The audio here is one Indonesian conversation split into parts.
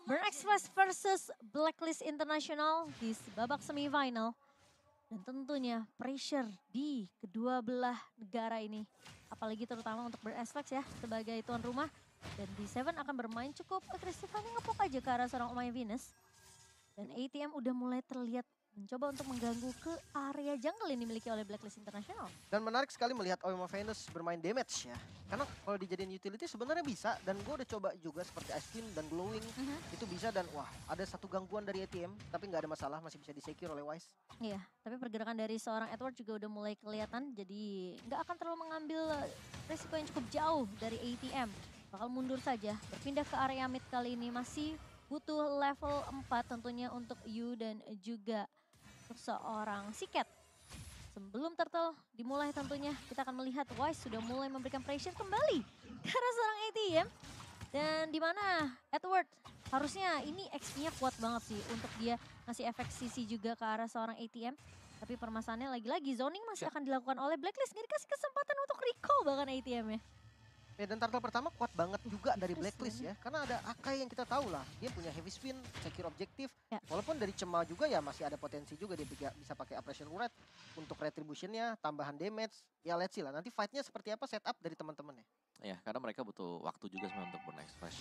Burn Express versus Blacklist International di babak semifinal. Dan tentunya pressure di kedua belah negara ini. Apalagi terutama untuk Burn Express ya sebagai tuan rumah. Dan D7 akan bermain cukup agresif, hanya ngepok aja ke arah seorang Omaya Venus. Dan ATM udah mulai terlihat mencoba untuk mengganggu ke area jungle yang dimiliki oleh Blacklist International. Dan menarik sekali melihat Oyama Venus bermain damage ya. Karena kalau dijadiin utility sebenarnya bisa. Dan gue udah coba juga seperti Ice Spin dan Glowing. Itu bisa dan wah ada satu gangguan dari ATM. Tapi nggak ada masalah, masih bisa disecure oleh Wise. Iya, tapi pergerakan dari seorang Edward juga udah mulai kelihatan. Jadi nggak akan terlalu mengambil resiko yang cukup jauh dari ATM. Bakal mundur saja, berpindah ke area mid kali ini. Masih butuh level 4 tentunya untuk Yu dan juga untuk seorang Siket. Sebelum Turtle dimulai tentunya kita akan melihat Wise sudah mulai memberikan pressure kembali ke arah seorang ATM. Dan di mana Edward harusnya ini XP-nya kuat banget sih untuk dia ngasih efek CC juga ke arah seorang ATM. Tapi permasalahannya lagi-lagi zoning masih akan dilakukan oleh Blacklist. Nggak dikasih kesempatan untuk recall bahkan ATM-nya. Ya, dan turtle pertama kuat banget juga dari Terus Blacklist ini. ya. Karena ada Akai yang kita tahu lah. Dia punya heavy spin, secure objektif. Ya. Walaupun dari Cema juga ya masih ada potensi juga dia bisa pakai Oppression Red untuk retributionnya, tambahan damage. Ya let's see lah, nanti fightnya seperti apa setup dari teman-teman ya. Ya, karena mereka butuh waktu juga sebenarnya untuk Burn Express.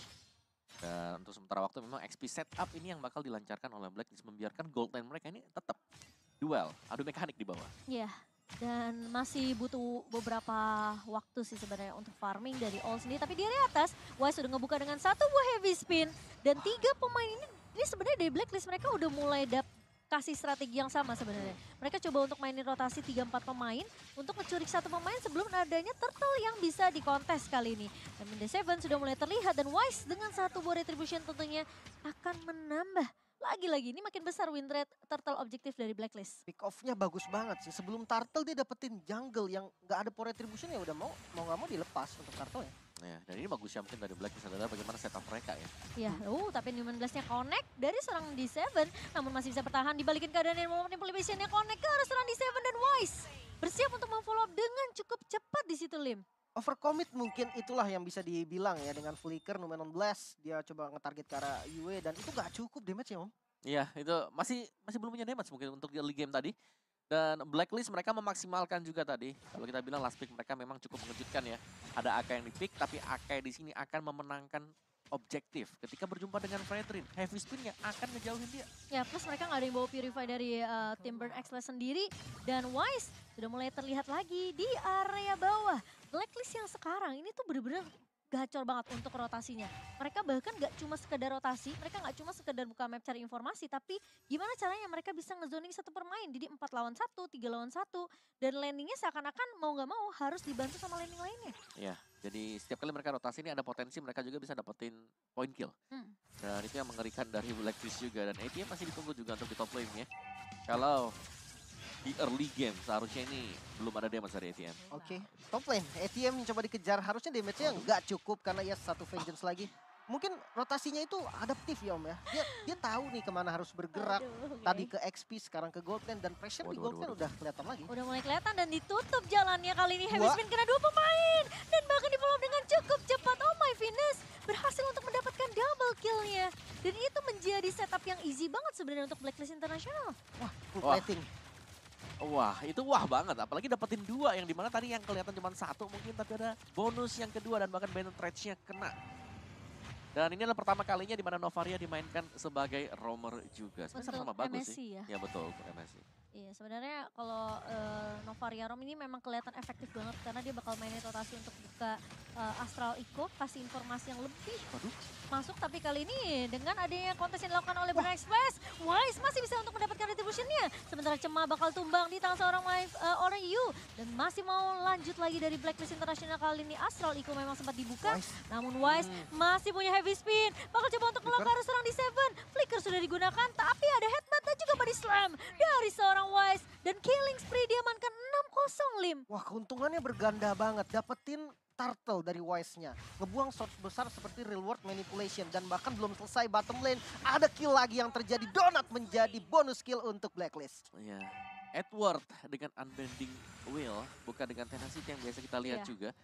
Dan untuk sementara waktu memang XP setup ini yang bakal dilancarkan oleh Blacklist. Membiarkan gold line mereka ini tetap duel, adu mekanik di bawah. Iya, dan masih butuh beberapa waktu sih sebenarnya untuk farming dari All sendiri. Tapi di area atas, Wise sudah ngebuka dengan satu buah heavy spin. Dan 3 pemain ini sebenarnya dari Blacklist mereka udah mulai kasih strategi yang sama sebenarnya. Mereka coba untuk mainin rotasi 3-4 pemain untuk mencuri satu pemain sebelum adanya turtle yang bisa dikontes kali ini. Dan The Seven sudah mulai terlihat dan Wise dengan satu buah retribution tentunya akan menambah. Lagi-lagi ini makin besar win rate turtle objektif dari Blacklist. Pick off-nya bagus banget sih. Sebelum turtle dia dapetin jungle yang nggak ada power retribution ya udah mau nggak mau dilepas untuk turtle ya. Ya, dan ini bagus ya mungkin dari Blacklist adalah bagaimana setup mereka ya. Iya, tapi Newman Blast-nya connect dari seorang D7. Namun masih bisa bertahan, dibalikin keadaan yang manipulation-nya connect ke arah seorang D7 dan Wise. Bersiap untuk memfollow up dengan cukup cepat di situ Lim. Overcommit mungkin itulah yang bisa dibilang ya dengan Flicker, Numenon Blast. Dia coba nge-target ke arah Yue dan itu nggak cukup damage ya Om. Iya, itu masih belum punya damage mungkin untuk early game tadi. Dan Blacklist mereka memaksimalkan juga tadi. Kalau kita bilang last pick mereka memang cukup mengejutkan ya. Ada Akai yang di-pick, tapi Akai di sini akan memenangkan objektif. Ketika berjumpa dengan Fredrin, heavy spin-nya akan ngejauhin dia. Ya, plus mereka nggak ada yang bawa Purify dari tim Burn Excellence sendiri. Dan Wise sudah mulai terlihat lagi di area bawah. Blacklist yang sekarang ini tuh bener-bener gacor banget untuk rotasinya. Mereka bahkan gak cuma sekedar rotasi, mereka gak cuma sekedar buka map cari informasi, tapi gimana caranya mereka bisa ngezoning satu permain. Jadi 4 lawan 1, 3 lawan 1, dan landingnya seakan-akan mau gak mau harus dibantu sama landing lainnya. Ya, jadi setiap kali mereka rotasi ini ada potensi mereka juga bisa dapetin point kill. Dan itu yang mengerikan dari Blacklist juga. Dan ATM masih ditunggu juga untuk di top lane ya. Kalau di early game seharusnya ini belum ada damage dari ATM. Oke, top lane. ATM yang coba dikejar, harusnya damage-nya nggak cukup karena ya satu vengeance lagi. Mungkin rotasinya itu adaptif ya Om ya. Dia tahu nih kemana harus bergerak. Tadi ke XP, sekarang ke gold lane dan pressure di gold lane udah kelihatan lagi. Udah mulai kelihatan dan ditutup jalannya kali ini. Heavy spin kena 2 pemain. Dan bahkan di follow dengan cukup cepat. Oh my Venus berhasil untuk mendapatkan double kill-nya. Dan itu menjadi setup yang easy banget sebenarnya untuk Blacklist International. Wah, full plating. Wah, itu wah banget. Apalagi dapetin 2 yang dimana tadi yang kelihatan cuma 1 mungkin. Tapi ada bonus yang kedua dan bahkan penetrate-nya kena. Dan ini adalah pertama kalinya di mana Novaria dimainkan sebagai roamer juga. Sama-sama bagus MSC sih. ya. Ya betul, untuk MSC. Iya, sebenarnya kalau Novaria Rom ini memang kelihatan efektif banget karena dia bakal mainin rotasi untuk buka Astral Eco, kasih informasi yang lebih masuk. Tapi kali ini dengan adanya kontes yang dilakukan oleh Burn Express, Wise masih bisa untuk mendapatkan retribution-nya. Sementara Cema bakal tumbang di tangan seorang orang Yu. Dan masih mau lanjut lagi dari Blacklist International kali ini. Astral Eco memang sempat dibuka, namun Wise masih punya heavy spin. Bakal coba untuk ngelokar seorang di Seven. Flicker sudah digunakan, tapi ada headbutt dan juga body slam dari seorang Wise. Dan killing spree diamankan 6-0 Lim. Wah, keuntungannya berganda banget. Dapetin turtle dari Wise-nya. Ngebuang shots besar seperti real world manipulation. Dan bahkan belum selesai bottom lane. Ada kill lagi yang terjadi. Donut menjadi bonus kill untuk Blacklist. Iya. Edward dengan unbending will, bukan dengan tenacity yang biasa kita lihat juga.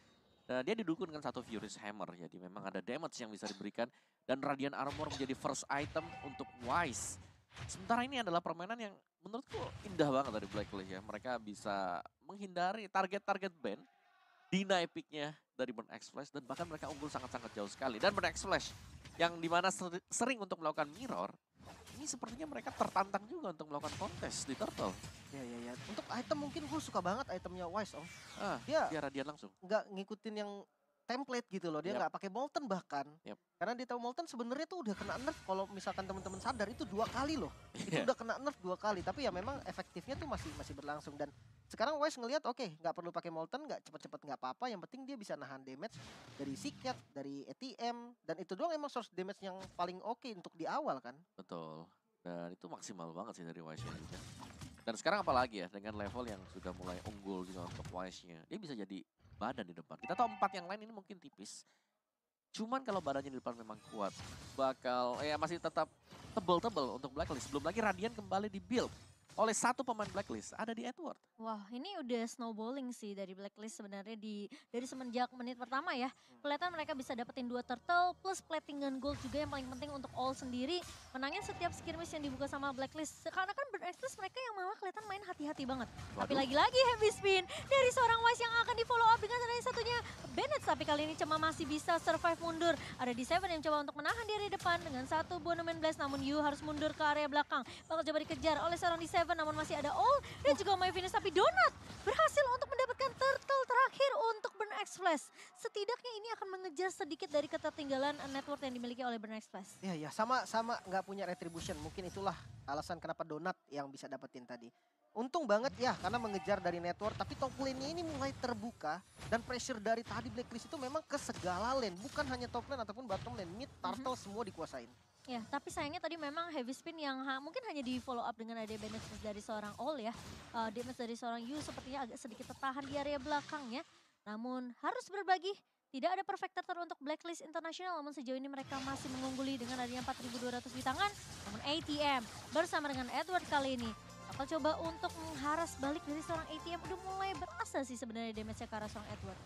Dan dia didukung dengan satu Furious Hammer, jadi memang ada damage yang bisa diberikan. Dan Radiant Armor menjadi first item untuk Wise. Sementara ini adalah permainan yang menurutku indah banget dari Blacklist ya. Mereka bisa menghindari target-target ban, deny picknya dari Burn X Flash, dan bahkan mereka unggul sangat-sangat jauh sekali. Dan Burn X Flash yang dimana sering untuk melakukan mirror, ini sepertinya mereka tertantang juga untuk melakukan kontes di Turtle. Ya. Untuk item mungkin gue suka banget itemnya Wise, Om. Dia Radiant langsung. Nggak ngikutin yang template gitu loh, dia nggak pakai Molten bahkan. Karena dia tahu Molten sebenarnya tuh udah kena nerf, kalau misalkan teman-teman sadar itu 2 kali loh. Itu udah kena nerf 2 kali, tapi ya memang efektifnya tuh masih berlangsung. Dan sekarang Wise ngelihat oke, nggak perlu pakai Molten, nggak cepet-cepet nggak apa-apa, yang penting dia bisa nahan damage dari Seacat, dari ATM, dan itu doang emang source damage yang paling oke untuk di awal kan. Betul, dan itu maksimal banget sih dari Wise-nya juga. Dan sekarang apalagi ya, dengan level yang sudah mulai unggul juga untuk Wise-nya, dia bisa jadi badan di depan. Kita tahu 4 yang lain ini mungkin tipis. Cuman kalau badannya di depan memang kuat, bakal masih tetap tebel-tebel untuk Blacklist. Belum lagi Radiant kembali di build oleh satu pemain Blacklist, ada di Edward. Wah, ini udah snowballing sih dari Blacklist sebenarnya dari semenjak menit pertama ya. Kelihatan mereka bisa dapetin 2 turtle plus platingan gold juga yang paling penting untuk all sendiri. Menangin setiap skirmish yang dibuka sama Blacklist. Karena kan Burn X Flash mereka yang malah kelihatan main hati-hati banget. Waduh. Tapi lagi-lagi heavy spin dari seorang Wise yang akan di follow up dengan satunya Bennett. Tapi kali ini cuma masih bisa survive mundur. Ada D7 yang coba untuk menahan dari depan dengan satu Bonoman Blast. Namun Yu harus mundur ke area belakang. Bakal coba dikejar oleh seorang D7. Namun masih ada All dan juga MyVinus, tapi Donut berhasil untuk mendapatkan turtle terakhir untuk Burn X Flash. Setidaknya ini akan mengejar sedikit dari ketertinggalan network yang dimiliki oleh Burn X Flash. Ya sama nggak punya retribution, mungkin itulah alasan kenapa Donut yang bisa dapetin tadi. Untung banget ya karena mengejar dari network, tapi top lane-nya ini mulai terbuka dan pressure dari tadi Blacklist itu memang ke segala lane, bukan hanya top lane ataupun bottom lane, mid, turtle semua dikuasain. Ya, tapi sayangnya tadi memang heavy spin yang mungkin hanya di follow up dengan ada damage dari seorang All ya. Damage dari seorang Yu sepertinya agak sedikit tertahan di area belakangnya. Namun harus berbagi. Tidak ada perfect turtle untuk Blacklist International, namun sejauh ini mereka masih mengungguli dengan adanya 4.200 di tangan. Namun ATM bersama dengan Edward kali ini bakal coba untuk mengharas balik dari seorang ATM. Udah mulai berasa sih sebenarnya damage-nya ke arah seorang Edward.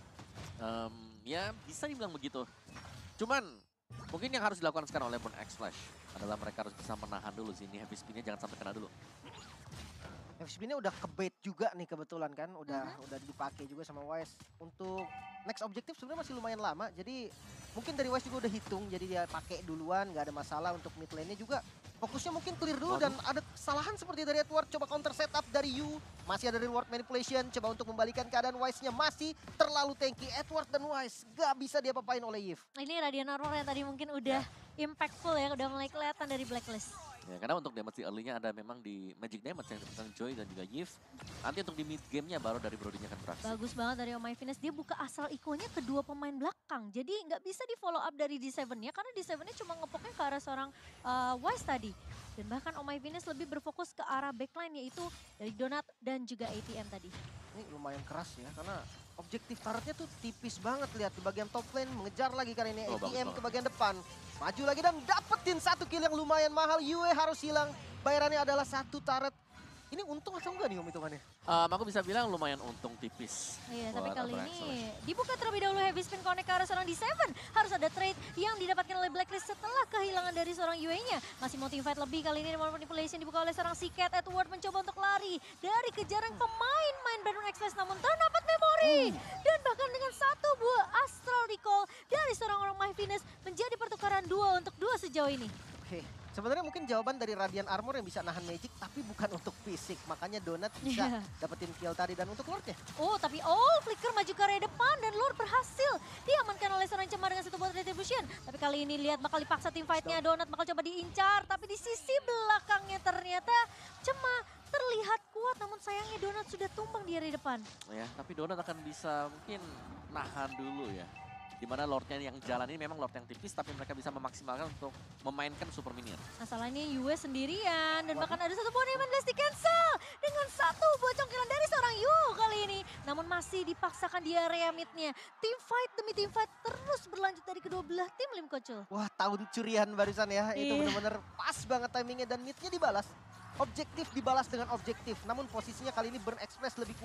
Ya bisa dibilang begitu. Cuman mungkin yang harus dilakukan sekarang oleh Burn X Flash adalah mereka harus bisa menahan dulu sini. Heavy spin-nya jangan sampai kena dulu. Heavy spin-nya udah kebait juga nih kebetulan kan. Udah dipakai juga sama Wise. Untuk next objektif sebenarnya masih lumayan lama. Jadi mungkin dari Wise juga udah hitung. Jadi dia pakai duluan, nggak ada masalah. Untuk mid lane-nya juga fokusnya mungkin clear dulu. Dan ada kesalahan seperti dari Edward. Coba counter setup dari Yu. Masih ada reward manipulation. Coba untuk membalikan keadaan Wise-nya. Masih terlalu tanky. Edward dan Wise gak bisa diapa-apain oleh Yves. Ini Radiant Armor yang tadi mungkin udah impactful ya. Udah mulai kelihatan dari Blacklist. Ya, karena untuk damage di early-nya ada memang di Magic Damage yang diberikan Joy dan juga Yves. Nanti untuk di mid game-nya baru dari Brody-nya akan beraksi. Bagus banget dari MyVinus. Dia buka asal ikonya kedua pemain belakang. Jadi nggak bisa di follow up dari D7-nya. Karena D7-nya cuma ngepoknya ke arah seorang Wise tadi. Dan bahkan MyVinus lebih berfokus ke arah backline yaitu dari Donut dan juga ATM tadi. Ini lumayan keras ya karena objektif turretnya tuh tipis banget. Lihat di bagian top lane mengejar lagi kali ini ATM ke bagian depan. Maju lagi dan dapetin 1 kill yang lumayan mahal. Yue harus hilang. Bayarannya adalah 1 turret. Ini untung atau enggak nih Om hitungannya? Aku bisa bilang lumayan untung tipis. Iya, tapi kali ini dibuka terlebih dahulu heavy spin connect ke arah seorang D7. Harus ada trade yang didapatkan oleh Blacklist setelah kehilangan dari seorang Yue-nya. Masih motivate lebih kali ini dengan manipulation dibuka oleh seorang Seacat. Edward mencoba untuk lari dari kejaran pemain main Burn X Flash, namun terdapat memori. Dan bahkan dengan 1 buah Astral Recall dari seorang MyVinus menjadi pertukaran 2 untuk 2 sejauh ini. Oke. Sebenarnya mungkin jawaban dari Radiant Armor yang bisa nahan magic, tapi bukan untuk fisik. Makanya Donut bisa dapetin kill tadi. Dan untuk Lord-nya. Oh, tapi Flicker maju ke area depan dan Lord berhasil diamankan oleh seorang Cemar dengan 1 buat retribution. Tapi kali ini lihat bakal dipaksa tim fight-nya. Donut bakal coba diincar, tapi di sisi belakangnya ternyata Cemar terlihat kuat. Namun sayangnya Donut sudah tumbang di area depan. Ya, tapi Donut akan bisa mungkin nahan dulu ya. Dimana Lord-nya yang jalan ini memang Lord yang tipis, tapi mereka bisa memaksimalkan untuk memainkan super minion. Masalahnya Yue sendirian, dan bahkan ada 1 Bonoman Blast di cancel dengan 1 buah congkilan dari seorang Yu kali ini. Namun masih dipaksakan di area mid-nya. Tim fight demi tim fight terus berlanjut dari kedua belah tim Lim Kocul. Wah, tahun curian barusan ya. Itu benar-benar pas banget timingnya dan mid-nya dibalas. Objektif dibalas dengan objektif. Namun posisinya kali ini Burn X Flash lebih kuat.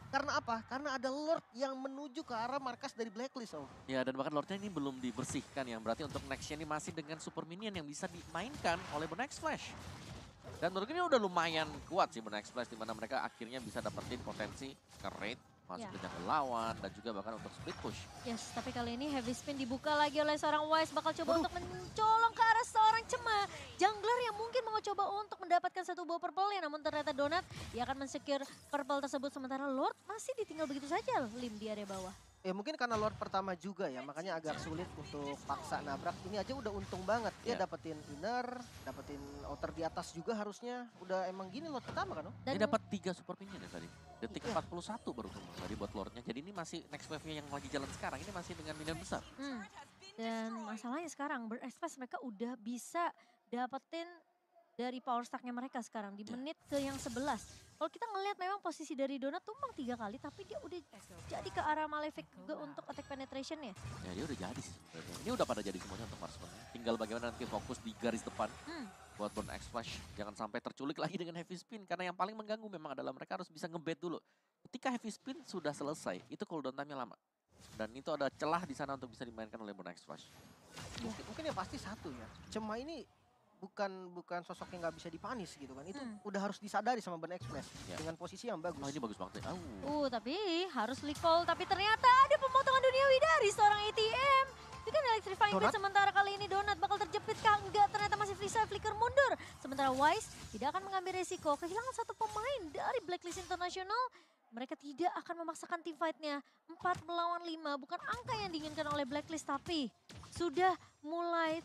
Karena apa? Karena ada Lord yang menuju ke arah markas dari Blacklist, Om. Ya, dan bahkan Lordnya ini belum dibersihkan ya. Berarti untuk nextnya ini masih dengan super minion yang bisa dimainkan oleh Bonex Flash. Dan menurut ini udah lumayan kuat sih Bonex Flash, dimana mereka akhirnya bisa dapetin potensi ke raid, masuk Ya. ke jungle lawan, dan juga bahkan untuk split push. Yes, tapi kali ini heavy spin dibuka lagi oleh seorang Wise. Bakal coba untuk mencolong ke arah seorang Cema. Jungler yang mungkin mau coba untuk mendapatkan satu buah purple ya, namun ternyata Donat dia akan men-secure purple tersebut. Sementara Lord masih ditinggal begitu saja Lim di area bawah. Ya mungkin karena Lord pertama juga ya, makanya agak sulit untuk paksa nabrak. Ini aja udah untung banget. Dia Ya. dapetin inner, dapetin outer di atas juga harusnya. Udah emang gini Lord pertama kan, Om? Dia dapat 3 super minion ya tadi. Detik Iya. 41 baru keluar tadi buat Lordnya. Jadi ini masih next wave-nya yang lagi jalan sekarang, ini masih dengan minion besar. Dan masalahnya sekarang Express mereka udah bisa dapetin dari power stack-nya mereka sekarang di Ya. menit ke yang 11. Kalau kita ngelihat memang posisi dari Donat tumbang 3 kali, tapi dia udah jadi ke arah Malefic juga untuk attack penetration ya. Ya dia udah jadi sih sebenarnya. Ini udah pada jadi semuanya untuk Marksman. Tinggal bagaimana nanti fokus di garis depan buat Burn X Flash. Jangan sampai terculik lagi dengan heavy spin. Karena yang paling mengganggu memang adalah mereka harus bisa ngebait dulu. Ketika heavy spin sudah selesai, itu cooldown time-nya lama. Dan itu ada celah di sana untuk bisa dimainkan oleh Burn X Flash. Mungkin yang pasti satu ya. Cema ini bukan sosok yang nggak bisa dipanis gitu kan. Itu udah harus disadari sama Ben Express Ya. dengan posisi yang bagus. Oh ini bagus banget ya. Tapi harus recall. Tapi ternyata ada pemotongan duniawi dari seorang ATM. Itu kan electrifying Donat? blade, sementara kali ini Donat bakal terjepit kah? Enggak, ternyata masih freestyle flicker mundur. Sementara Wise tidak akan mengambil resiko. Kehilangan satu pemain dari Blacklist International. Mereka tidak akan memaksakan team fight-nya. 4 melawan 5, bukan angka yang diinginkan oleh Blacklist. Tapi sudah mulai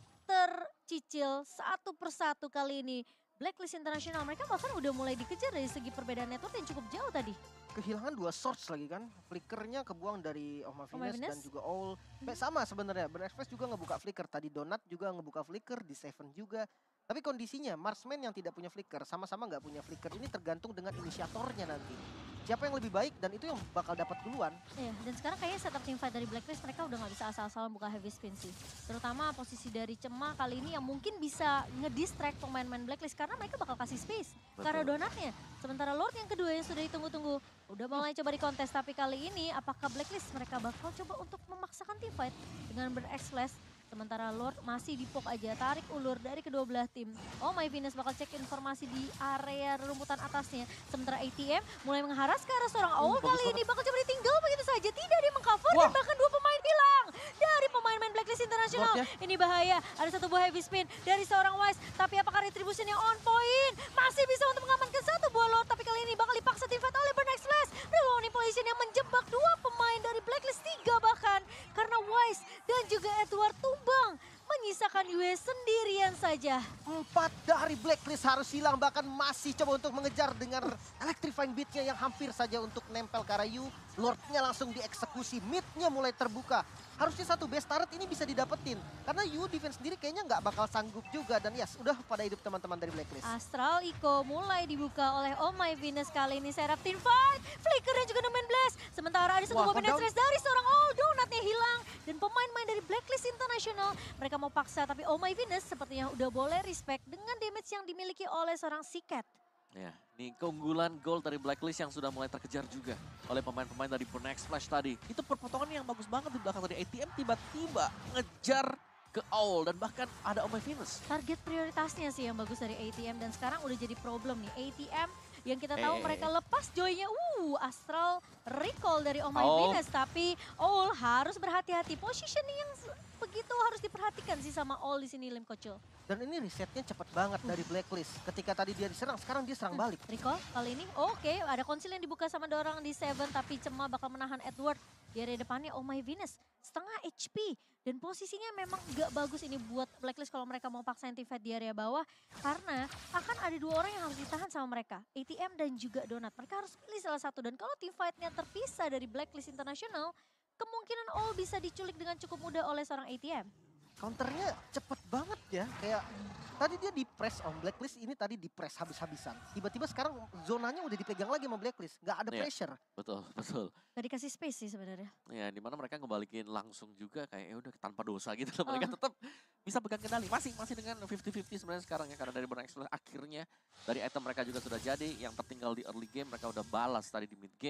tercicil satu persatu kali ini. Blacklist International mereka bahkan udah mulai dikejar dari segi perbedaan network yang cukup jauh tadi. Kehilangan 2 source lagi kan. Flickernya kebuang dari Oma Venus dan Venus. juga All. Sama sebenarnya. Ben Express juga ngebuka flicker. Tadi Donat juga ngebuka flicker. Di Seven juga. Tapi kondisinya Marksman yang tidak punya flicker. Sama-sama nggak punya flicker. Ini tergantung dengan inisiatornya nanti. Siapa yang lebih baik dan itu yang bakal dapat duluan. Iya, dan sekarang kayaknya setup team fight dari Blacklist mereka udah nggak bisa asal-asalan buka heavy spin sih. Terutama posisi dari Cema kali ini yang mungkin bisa ngedistract pemain-pemain Blacklist karena mereka bakal kasih space ke arah Donatnya. Sementara Lord yang kedua yang sudah ditunggu-tunggu udah mulai coba dikontes, tapi kali ini apakah Blacklist mereka bakal coba untuk memaksakan team fight dengan ber-X Flash. Sementara Lord masih dipok aja, tarik ulur dari kedua belah tim. Oh my Venus bakal cek informasi di area rumputan atasnya. Sementara ATM mulai mengharas ke arah seorang Owl bagus kali banget. ini bakal coba ditinggal begitu saja. Tidak, dia mengcover Wah. dan bahkan 2 pemain hilang dari pemain-pemain Blacklist International. Lordnya. Ini bahaya, ada satu buah heavy spin dari seorang Wise. Tapi apakah retribution yang on point? Masih bisa untuk mengamankan satu buah Lord. Tapi kali ini bakal dipaksa tim fight oleh Burn X Flash. Reload manipulation yang menjebak 2 pemain dari Blacklist, 3 bahkan. Karena Wise dan juga Edward tumbang. Menyisakan US sendirian saja. 4 dari Blacklist harus hilang. Bahkan masih coba untuk mengejar dengan electrifying beatnya yang hampir saja untuk nempel ke arah Yu. Lordnya langsung dieksekusi. Midnya mulai terbuka. Harusnya satu base turret ini bisa didapetin. Karena Yu defense sendiri kayaknya nggak bakal sanggup juga. Dan ya sudah pada hidup teman-teman dari Blacklist. Astral Eco mulai dibuka oleh Oh My Venus kali ini. Serap team fight. Flicker dan juga nemen blast. Sementara ada satu Wah, buah countdown. penetrance dari seorang All. Donatnya hilang. Dan pemain-pemain dari Blacklist International. Mereka mau paksa. Tapi Oh My Venus sepertinya udah boleh respect dengan damage yang dimiliki oleh seorang Siket. Ya, ini keunggulan gol dari Blacklist yang sudah mulai terkejar juga oleh pemain-pemain dari Burn X Flash tadi. Itu perpotongan yang bagus banget di belakang tadi. ATM tiba-tiba ngejar ke Owl dan bahkan ada Oh My Venus. Target prioritasnya sih yang bagus dari ATM. Dan sekarang udah jadi problem nih. ATM yang kita tahu mereka lepas joy-nya. Astral recall dari Oh My Oh. Venus. Tapi Owl harus berhati-hati. Positioning yang begitu harus diperhatikan sih sama Owl di sini, Lim Kocul. Dan ini resetnya cepet banget dari Blacklist. Ketika tadi dia diserang, sekarang dia serang balik. Recall kali ini, oke, ada konsil yang dibuka sama dorang di Seven, tapi Cema bakal menahan Edward di area depannya. Oh My Venus, setengah HP. Dan posisinya memang gak bagus ini buat Blacklist kalau mereka mau paksain team fight di area bawah. Karena akan ada 2 orang yang harus ditahan sama mereka, ATM dan juga Donat. Mereka harus pilih salah satu, dan kalau team fightnya terpisah dari Blacklist International, kemungkinan All bisa diculik dengan cukup mudah oleh seorang ATM. Counternya cepet banget ya. Kayak tadi dia di press on Blacklist, ini tadi di press habis-habisan. Tiba-tiba sekarang zonanya udah dipegang lagi sama Blacklist. Gak ada Iya. pressure. Betul, betul. Gak dikasih space sih sebenarnya. Ya, dimana mereka ngebalikin langsung juga kayak ya udah tanpa dosa gitu loh. Mereka tetap bisa pegang kendali. Masih dengan 50-50 sebenarnya sekarang ya, karena dari Burn X Flash akhirnya dari item mereka juga sudah jadi. Yang tertinggal di early game mereka udah balas tadi di mid game.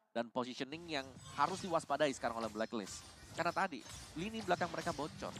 dan positioning yang harus diwaspadai sekarang oleh Blacklist. Karena tadi lini belakang mereka bocor.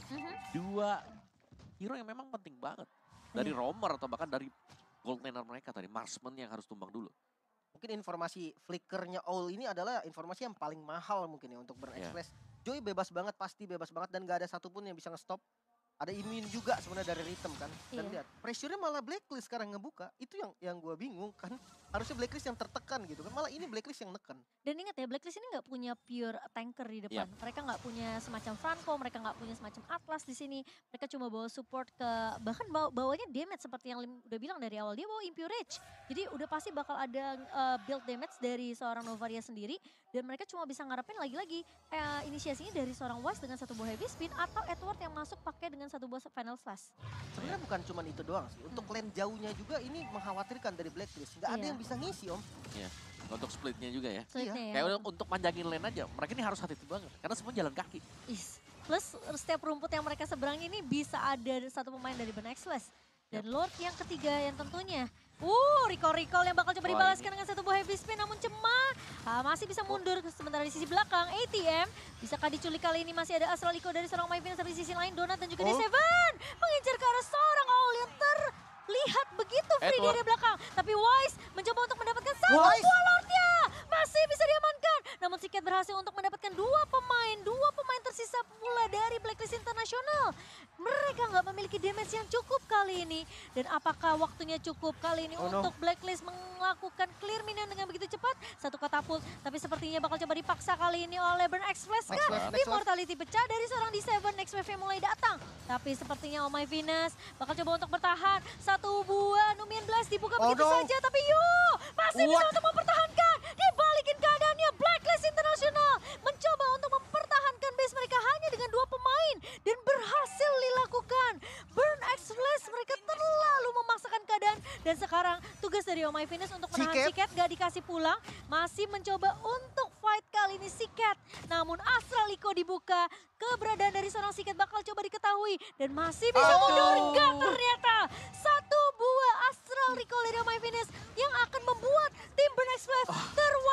Dua hero yang memang penting banget. Dari roamer atau bahkan dari gold laner mereka tadi, marksman yang harus tumbang dulu. Mungkin informasi flickernya Owl ini adalah informasi yang paling mahal mungkin ya untuk Burn Express. Joy bebas banget, pasti bebas banget dan gak ada satupun yang bisa nge-stop. Ada immune juga sebenarnya dari Rhythm kan. Dan lihat, pressure-nya malah Blacklist sekarang ngebuka. Itu yang gue bingung kan. Harusnya Blacklist yang tertekan gitu kan. Malah ini Blacklist yang neken. Dan ingat ya, Blacklist ini nggak punya pure tanker di depan. Mereka nggak punya semacam Franco, mereka nggak punya semacam Atlas di sini. Mereka cuma bawa support ke, bahkan bawanya damage seperti yang udah bilang dari awal. Dia bawa Impure Rage. Jadi udah pasti bakal ada build damage dari seorang Novaria sendiri. Dan mereka cuma bisa ngarepin lagi-lagi inisiasinya dari seorang Was dengan satu buah heavy spin. Atau Edward yang masuk pakai dengan satu buah final slash. Sebenarnya bukan cuma itu doang sih. Untuk lane jauhnya juga ini mengkhawatirkan dari Blacklist. Gak ada yang bisa ngisi om. Iya. Untuk splitnya juga ya. Splitnya Kayak untuk panjangin lane aja, mereka ini harus hati-hati banget. Karena semua jalan kaki. Plus setiap rumput yang mereka seberangi ini bisa ada satu pemain dari Burn Express. Dan Lord yang ketiga yang tentunya. Recall yang bakal coba dibalaskan dengan satu buah heavy spin namun Cema masih bisa mundur sementara di sisi belakang. ATM bisakah diculik kali ini, masih ada Astral Eco dari seorang Myvinus, tapi di sisi lain Donat dan juga D7 mengincar ke arah seorang Owl yang terlihat begitu free dari belakang. Tapi Wise mencoba untuk mendapatkan satu buah Lordnya, masih bisa diamankan. Namun Siket berhasil untuk mendapatkan dua pemain tersisa pula dari Blacklist Internasional. Mereka nggak memiliki damage yang cukup kali ini. Dan apakah waktunya cukup kali ini untuk Blacklist melakukan clear minion dengan begitu cepat? Satu katapult, tapi sepertinya bakal coba dipaksa kali ini oleh Burn Express kan? Immortality pecah dari seorang D7, next wave yang mulai datang. Tapi sepertinya Oh My Venus bakal coba untuk bertahan. Satu buah Numian Blast dibuka begitu saja, tapi masih bisa untuk mempertahankan. Dibalikin keadaannya, Blacklist Internasional mencoba untuk mempertahankan base mereka hanya dengan dua pemain. Dan berhasil dilakukan. Burn Express mereka terlalu memaksakan keadaan. Dan sekarang tugas dari Oh My Venus untuk menahan Siket gak dikasih pulang. Masih mencoba untuk fight kali ini Siket. Namun Astral Eco dibuka. Keberadaan dari seorang Siket bakal coba diketahui. Dan masih bisa mundur. Enggak ternyata. Satu buah Astral Recall dari Oh My Venus yang akan membuat tim Burn Express